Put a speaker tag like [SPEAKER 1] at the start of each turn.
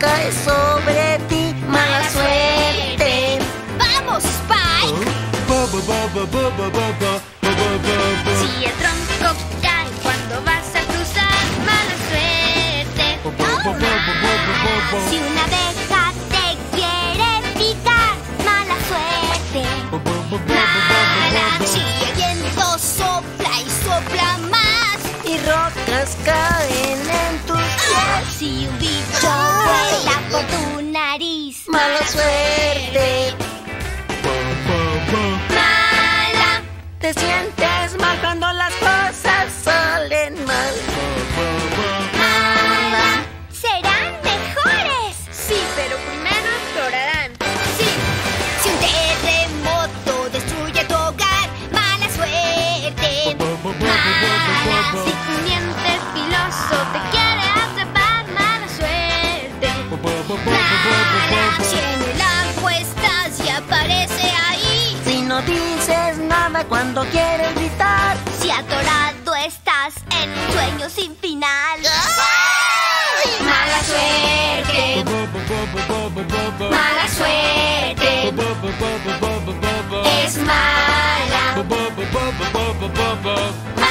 [SPEAKER 1] cae sobre ti. Mala suerte.
[SPEAKER 2] ¡Vamos, Spike! Si el tronco cae cuando vas a cruzar, mala suerte. Si una abeja te quiere picar, mala suerte. Mala. Si el viento sopla y sopla más,
[SPEAKER 1] Y rocas caen en tus pies.
[SPEAKER 2] si un bicho vuela por tu nariz,
[SPEAKER 1] Mala suerte.
[SPEAKER 2] mala.
[SPEAKER 1] Te sientes mal cuando las cosas salen mal.
[SPEAKER 2] Mala. Serán mejores. Sí, pero primero explorarán. Sí. Si un terremoto destruye tu hogar, mala suerte. Mala. Si un diente filoso te quiere atrapar, mala suerte. Mala. Si en el agua estás y aparece ahí,
[SPEAKER 1] Si no dices nada cuando quieres gritar.
[SPEAKER 2] si atorado estás en un sueño sin final. Mala suerte. Mala suerte. Es mala.